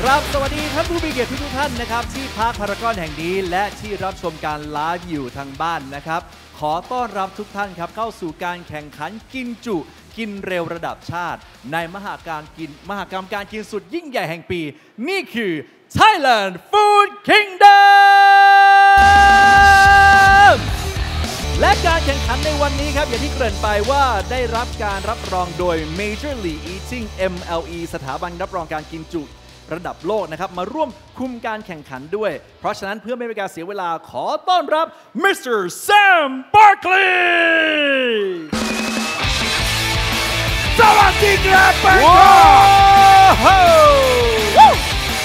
ครับสวัสดีท่านผู้มีเกียรติทุกท่านนะครับที่พาร์คพารากอนแห่งนี้และที่รับชมการไลฟ์อยู่ทางบ้านนะครับขอต้อนรับทุกท่านครับเข้าสู่การแข่งขันกินจุกินเร็วระดับชาติในมหกรรมการกินสุดยิ่งใหญ่แห่งปีนี่คือ Thailand Food Kingdom และการแข่งขันในวันนี้ครับอย่างที่เกริ่นไปว่าได้รับการรับรองโดย Major League Eating MLE สถาบันรับรองการกินจุระดับโลกนะครับมาร่วมคุมการแข่งขันด้วยเพราะฉะนั้นเพื่อไม่เป็นการเสียเวลาขอต้อนรับ Mr. Sam Barkley สวัสดีครับแบงคอก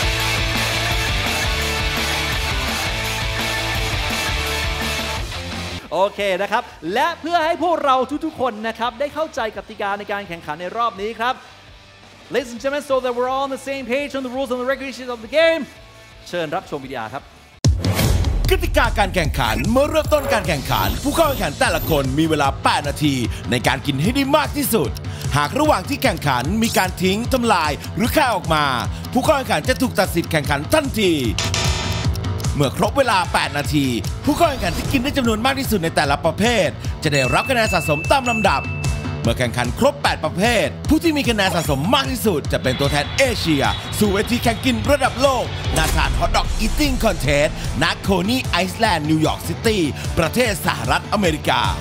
โอเคนะครับและเพื่อให้พวกเราทุกๆคนนะครับได้เข้าใจกติกาในการแข่งขันในรอบนี้ครับLadies and gentlemen, so that we're all on the same page on the rules and the regulations of the game เชิญรับชมวิดีโอครับกติกาการแข่งขันเมื่อเริ่มต้นการแข่งขันผู้เข้าแข่งขันแต่ละคนมีเวลา 8 นาทีในการกินให้ได้มากที่สุดหากระหว่างที่แข่งขันมีการทิ้งทำลายหรือฆ่าออกมาผู้เข้าแข่งขันจะถูกตัดสิทธิ์แข่งขันทันทีเมื่อครบเวลา 8 นาทีผู้เข้าแข่งขันที่กินได้จำนวนมากที่สุดในแต่ละประเภทจะได้รับคะแนนสะสมตามลำดับเมื่อแข่งขันครบ 8 ประเภทผู้ที่มีคะแนนสะสมมากที่สุดจะเป็นตัวแทนเอเชียสู่เวทีแข่งกินระดับโลกณสถานฮอทดอกอีติ้งคอนเทสต์ณโคนีไอซ์แลนด์นิวยอร์กซิตี้ประเทศสหรัฐอเมริกา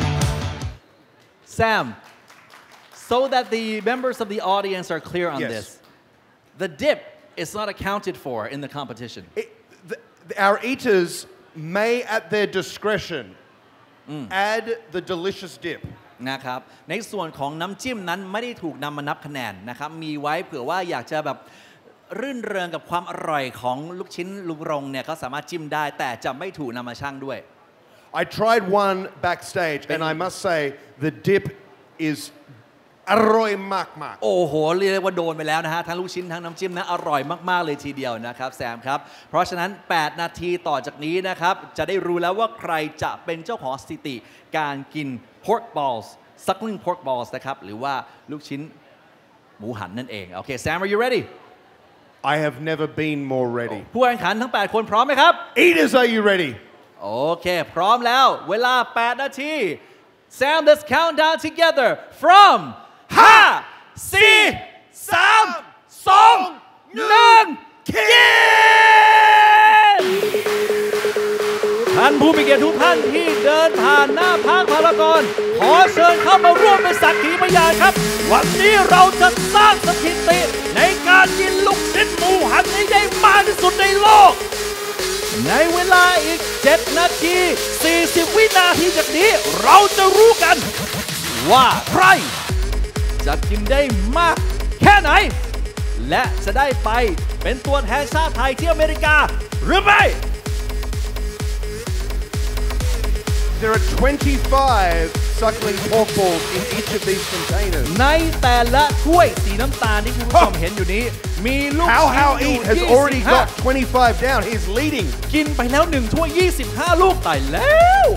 Sam so that the members of the audience are clear on this the dip is not accounted for in the competition Our eaters may at their discretion add the delicious dip นะครับในส่วนของน้ำจิ้มนั้นไม่ได้ถูกนำมานับคะแนนนะครับมีไว้เผื่อว่าอยากจะแบบรื่นเริงกับความอร่อยของลูกชิ้นลุงรงเนี่ยเขาสามารถจิ้มได้แต่จะไม่ถูกนำมาชั่งด้วย I tried one backstage and I must say the dip is อร่อยมากๆโอ้โหเรียกว่าโดนไปแล้วนะฮะทั้งลูกชิ้นทั้งน้ำจิ้มนะอร่อยมากๆเลยทีเดียวนะครับแซมครับเพราะฉะนั้น8 นาทีต่อจากนี้นะครับจะได้รู้แล้วว่าใครจะเป็นเจ้าของสถิติการกิน pork balls suckling pork balls นะครับหรือว่าลูกชิ้นหมูหันนั่นเองโอเค Sam are you ready I have never been more ready ผู้แข่งขันทั้ง8คนพร้อมไหมครับ Eaters are you ready โอเคพร้อมแล้วเวลา8 นาที Sam let's count down together from 5 4 3 2 1กินท่านผู้มีเกียรติทุกท่านที่เดินผ่านหน้าพาร์คพารากอนขอเชิญเข้ามาร่วมเป็นสักขีพยานครับวันนี้เราจะสร้างสถิติในการกินลูกชิ้นหมูหันให้ได้มากที่สุดในโลกในเวลาอีก7 นาที40 วินาทีจากนี้เราจะรู้กันว่าใครจะกินได้มากแค่ไหนและจะได้ไปเป็นตัวแทนชาติไทยที่อเมริกาหรือไม่ There are 25 suckling pork balls in each of these containers ในแต่ละถ้วยสีน้ำตาลที่คุณผู้ชมเห็นอยู่นี้มีลูกชิ้นอยู่ Eat has already got 25 down he's leading กินไปแล้ว1ถ้วย25 ลูกตายแล้ว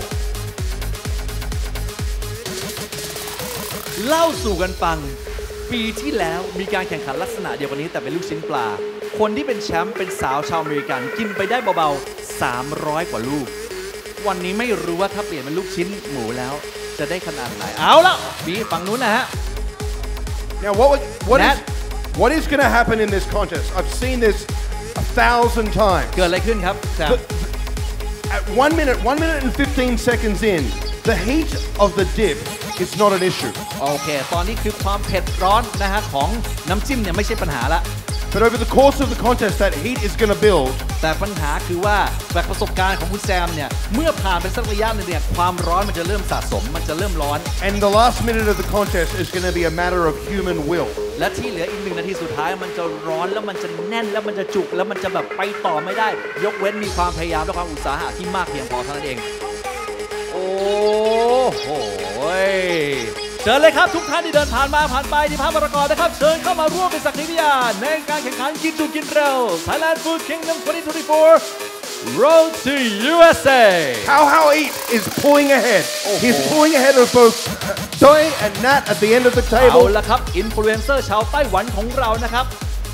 เล่าสู่กันฟังปีที่แล้วมีการแข่งขันลักษณะเดียวกันนี้แต่เป็นลูกชิ้นปลาคนที่เป็นแชมป์เป็นสาวชาวอเมริกันกินไปได้เบาๆ300 กว่าลูกวันนี้ไม่รู้ว่าถ้าเปลี่ยนเป็นลูกชิ้นหมูแล้วจะได้ขนาดไหนเอาละบีฝั่งนู้นนะฮะ Now what is going to happen in this contest I've seen this 1,000 times เกิดอะไรขึ้นครับ At 1 minute and 15 seconds in the heat of the dip is not an issue โอเคตอนนี้คือความเผ็ดร้อนนะฮะของน้ำจิ้มเนี่ยไม่ใช่ปัญหาละ But over the course of the contest that heat is going to build แต่ปัญหาคือว่าจากประสบการณ์ของคุณแซมเนี่ยเมื่อผ่านไปสักระยะนึงเนี่ยความร้อนมันจะเริ่มสะสมมันจะเริ่มร้อน And the last minute of the contest is going to be a matter of human will และที่เหลืออีก1 นาทีสุดท้ายมันจะร้อนแล้วมันจะแน่นแล้วมันจะจุกแล้วมันจะแบบไปต่อไม่ได้ยกเว้นมีความพยายามและความอุตสาหะที่มากเพียงพอเท่านั้นเองโอ้โหเชิญเลยครับทุกท่านที่เดินผ่านมาผ่านไปที่พาร์คพารากอนนะครับเชิญเข้ามาร่วมเป็นสักขีพยานในการแข่งขันกินจุกินเร็ว Thailand Food Kingdom 2024 Road to USA How Eat is pulling ahead he's pulling ahead of both Choi and Nat at the end of the table เอาละครับอินฟลูเอนเซอร์ชาวไต้หวันของเรานะครับ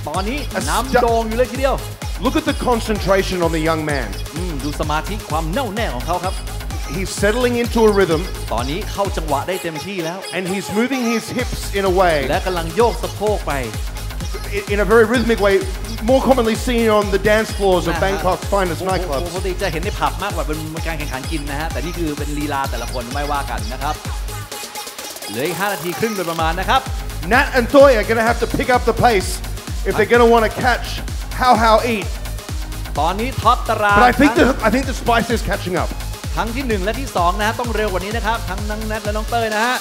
ตอนนี้น้ำโด่งอยู่เลยทีเดียว Look at the concentration on the young man. ดูสมาธิความแน่วแน่ของเขาครับ He's settling into a rhythm. ตอนนี้เข้าจังหวะได้เต็มที่แล้ว And he's moving his hips in a way. และกำลังโยกสะโพกไป In a very rhythmic way, more commonly seen on the dance floors of Bangkok's finest ป nightclubs. กติจะเห็นในผับมากกว่าเป็นการแข่งขันกินนะฮะแต่นี่คือเป็นลีลาแต่ละคนไม่ว่ากันนะครับเหลืออีก5 นาทีครึ่งโดยประมาณนะครับ Nat and Toy are going to have to pick up the pace if they're going to want to catch How Eat. ตอนนี้ท็อปตาราง But I think the spice is catching up. ทั้งที่1และที่2นะฮะต้องเร็วกว่านี้นะครับทั้งน้องแนทและน้องเต้ยนะฮะ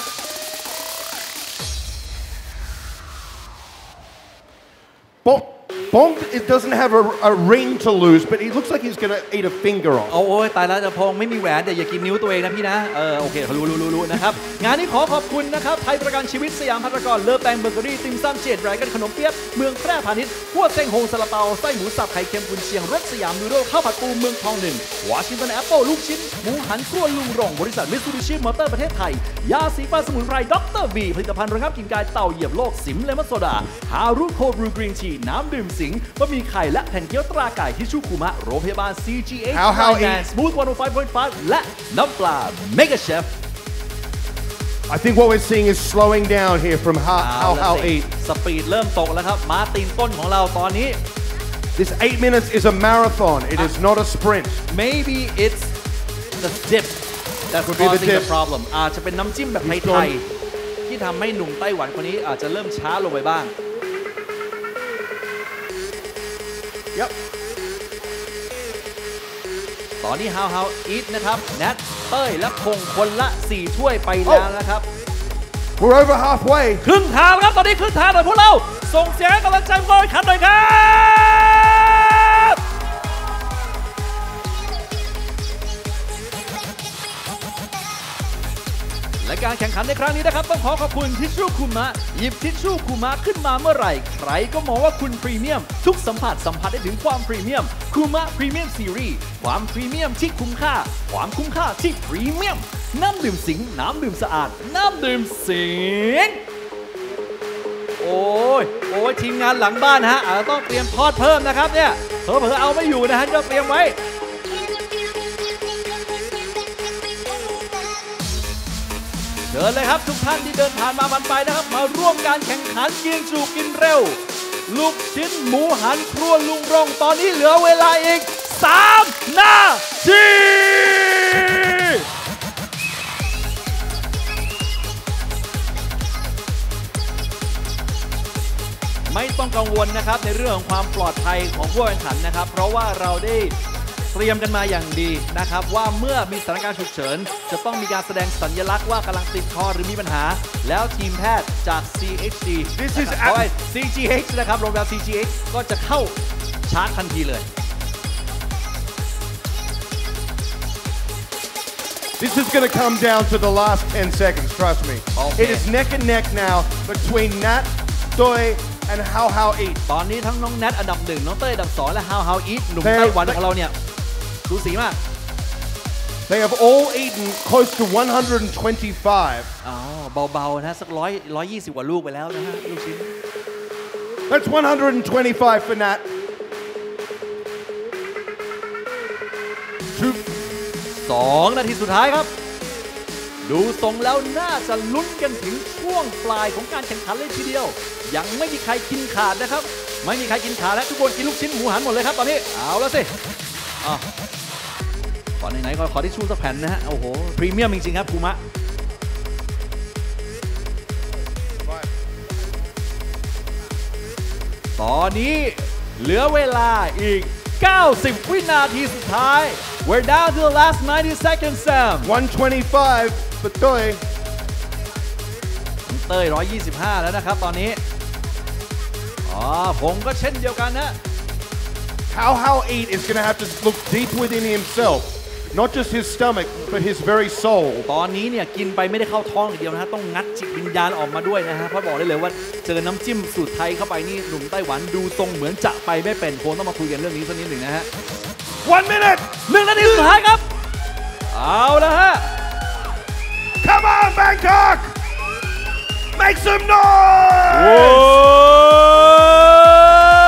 Bong, it doesn't have a ring to lose, but he looks like he's going to eat a finger off. โอ้ยตายแล้วจะพงไม่มีแหวนแต่อย่ากินนิ้วตัวเองนะพี่นะโอเครู้นะครับงานนี้ขอบคุณนะครับไทยประกันชีวิตสยามพารากอนเลิฟแบงเบเกอรี่ติมซัมเจดไรกันขนมเปี๊ยบเมืองแพร่พาณิชย์พวกเส้งโฮงซาลาเปาไส้หมูสับไข่เค็มกุนเชียงรสสยามนูโดข้าวผัดปูเมืองทอง1วอชิงตันแอปเปิลลูกชิ้นหมูหันครัวลุงรงบริษัทมิตซูบิชิมอเตอร์ประเทศไทยยาสีฟันสมุนไพรด็อกเตอร์วีผลิตภัณฑ์ระงับกลิ่นกายเต่าเหยียบโลกสิมเลมอนโซดาฮารุโคบรูกรีนทีน้ำดื่มสิงบะหมี่ไข่และแผ่นเกี๊ยวตราไก่ทิชชู่คุมะโรงพยาบาล CGH สมูท 105.5 และน้ำปลา Mega Chef I think what we're seeing is slowing down here from How Eat. สปีดเริ่มตกแล้วครับมาตีนต้นของเราตอนนี้ This 8 minutes is a marathon. It is not a sprint. Maybe it's the dip that's causing the problem อาจจะเป็นน้ำจิ้มแบบไทยๆที่ทำให้หนุ่มไต้หวันคนนี้อาจจะเริ่มช้าลงไปบ้าง Yep. ตอนนี้ How Eat นะครับแนทเต้ยและคงคนละ4ถ้วยไปแล้วนะครับ We're over halfway. ครึ่งทางครับตอนนี้ครึ่งทางหน่อยพวกเราส่งเสียงกำลังใจบอลขันหน่อยครับและการแข่งขันในครั้งนี้นะครับต้องขอบคุณทิชชู่คุมะหยิบทิชชู่คุมะขึ้นมาเมื่อไหร่ใครก็มองว่าคุณพรีเมียมทุกสัมผัสได้ถึงความพรีเมียมคุมะพรีเมียมซีรีส์ความพรีเมียมที่คุ้มค่าความคุ้มค่าที่พรีเมียมน้ำดื่มสิงน้ำดื่มสะอาดน้ำดื่มสิงโอ้ยทีมงานหลังบ้านฮะอาจจะต้องเตรียมทอดเพิ่มนะครับเนี่ยเผลอเอาไม่อยู่นะฮะจะเตรียมไว้เดินเลยครับทุกท่านที่เดินผ่านมาผ่านไปนะครับมาร่วมการแข่งขันยิงจูกินเร็วลูกชิ้นหมูหันครัวลุงรงตอนนี้เหลือเวลาอีก3 นาทีไม่ต้องกังวลนะครับในเรื่องของความปลอดภัยของผู้แข่งขันนะครับเพราะว่าเราได้เตรียมกันมาอย่างดีนะครับว่าเมื่อมีสถานการณ์ฉุกเฉินจะต้องมีการแสดงสัญลักษณ์ว่ากำลังติดคอหรือมีปัญหาแล้วทีมแพทย์จาก CGH นะครับโรงพยาบาล CGH ก็จะเข้าชาร์จทันทีเลย This is going to come down to the last 10 seconds, trust me. Okay. It is neck and neck now between Nat, Toy, and How Eat. ตอนนี้ทั้งน้องแนทอันดับ1น้องเต้ยอันดับ2และ How Eat หนุ่มไต้หวันของเราเนี่ยดูสีมาก They have all eaten close to 125. เบาๆนะสัก120กว่าลูกไปแล้วนะฮะลูกชิ้น That's 125 for Nat. 2 นาทีสุดท้ายครับดูทรงแล้วน่าจะลุ้นกันถึงช่วงปลายของการแข่งขันเลยทีเดียวยังไม่มีใครกินขาดนะครับไม่มีใครกินขาดและทุกคนกินลูกชิ้นหมูหันหมดเลยครับตอนนี้เอาแล้วสิก่อนไหนๆก็ขอที่ชูสักแผ่นนะฮะโอ้โหพรีเมียมจริงๆครับคุมะตอนนี้เหลือเวลาอีก90 วินาทีสุดท้าย We're down to the last 90 seconds Sam 125 for Toy เต้ย125แล้วนะครับตอนนี้ผมก็เช่นเดียวกันนะ How Eat is going to have to look deep within himself, not just his stomach, but his very soul. ตอนนี้เนี่ยกินไปไม่ได้เข้าท้องอย่างเดียวนะฮะต้องงัดจิตวิญญาณออกมาด้วยนะฮะเพราะบอกได้เลยว่าเจอน้ำจิ้มสูตรไทยเข้าไปนี่หนุ่มไต้หวันดูทรงเหมือนจะไปไม่เป็นคงต้องมาคุยกันเรื่องนี้สักนิดหนึ่งนะฮะ 1 minute 1 นาทีสุดท้ายครับเอาละฮะ Come on Bangkok make some noise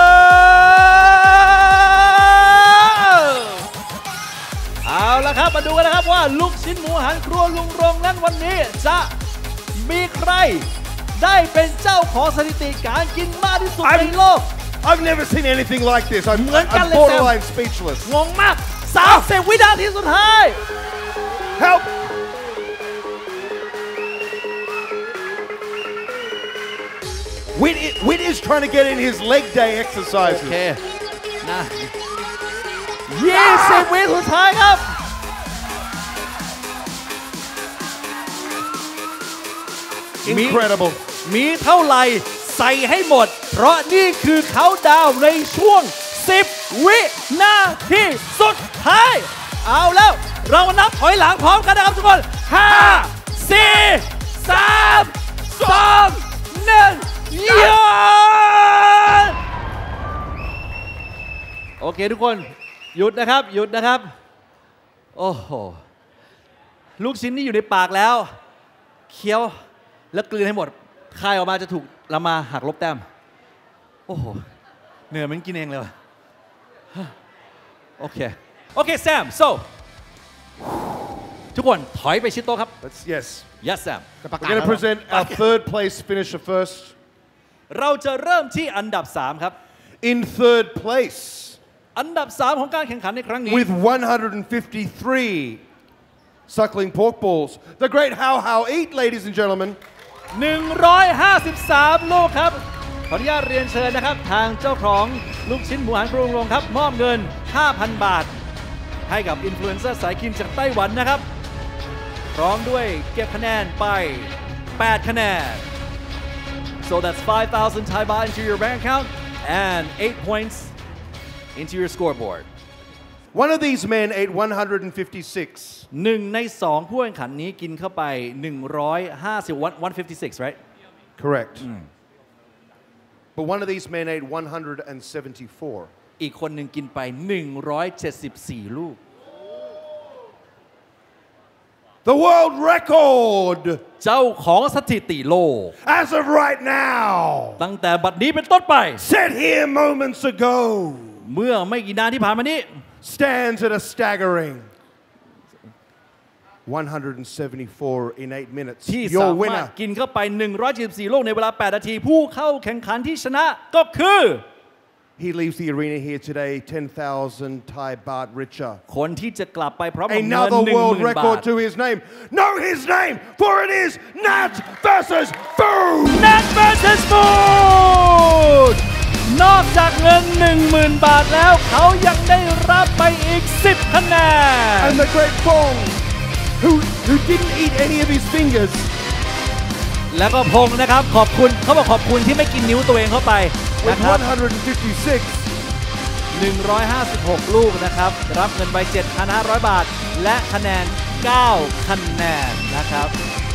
ชิ้นหมูหันครัวลุงรงนั้นวันนี้จะมีใครได้เป็นเจ้าของสถิติการกินมากที่สุดในโลก I've never seen anything like this. I'm borderline speechless. งงมาก30 วินาทีสุดท้าย Help! Wit is trying to get in his leg day exercises. โอเคนะ20 วิสุดท้ายครับ Incredible. มีเท่าไหร่ใส่ให้หมดเพราะนี่คือเขาดาวในช่วง10 วินาทีสุดท้ายเอาแล้วเรานับถอยหลังพร้อมกันนะครับทุกคน5 4 3 2 1หยุดโอเคทุกคนหยุดนะครับหยุดนะครับโอ้โหลูกชิ้นนี่อยู่ในปากแล้วเคี้ยวแล้วกลืนให้หมดคายออกมาจะถูกเรามาหักลบแต้มโอ้โหเหนื่อยมันกินเองเลยโอเคโอเคแซม so ทุกคนถอยไปชิดโต๊ะครับ Yes. yes Sam We're going to present our third place finisher first. เราจะเริ่มที่อันดับ3ครับ In third place อันดับ3ของการแข่งขันในครั้งนี้ with 153 suckling pork balls. The great How How Eat, ladies and gentlemen. 153 ลูกครับขออนุญาตเรียนเชิญนะครับทางเจ้าของลูกชิ้นหมูหันครัวลุงรงครับมอบเงิน 5,000 บาทให้กับอินฟลูเอนเซอร์สายกินจากไต้หวันนะครับพร้อมด้วยเก็บคะแนนไป8คะแนน so that's 5,000 Thai baht into your bank account and 8 points into your scoreboard One of these men ate 156. 1 ใน 2 ผู้แข่งขันนี้กินเข้าไป156 right Correct. But one of these men ate 174. อีกคนหนึ่งกินไป174 ลูก The world record เจ้าของสถิติโลก as of right now ตั้งแต่บัดนี้เป็นต้นไป set here moments ago เมื่อไม่กี่นานที่ผ่านมานี้ stands at a staggering 174 in 8 minutes ที่ Your สามารถ winner กินเข้าไป174 ลูกในเวลา 8 นาทีผู้เข้าแข่งขันที่ชนะก็คือ He leaves the arena here today 10,000 Thai baht richer คนที่จะกลับไปพร้อมกับเงิน Another world 10,000 บา record ท to his name Know his name for it is Nat versus Food Nat versus Food นอกจากเงิน 10,000 บาทแล้วเขายังได้รับไปอีก10 คะแนน And the great Fong who didn't eat any of his fingers แล้วก็พงนะครับขอบคุณเขาบอกขอบคุณที่ไม่กินนิ้วตัวเองเข้าไปนะ with ครับ 156 ลูกนะครับรับเงินไป 7,500 บาทและคะแนน 9 คะแนนนะครับ